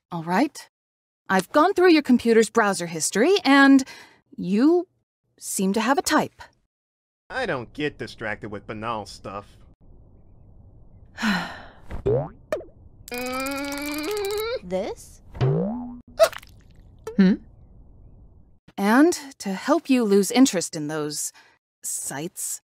All right. I've gone through your computer's browser history, and you seem to have a type. I don't get distracted with banal stuff. This? And to help you lose interest in those sites,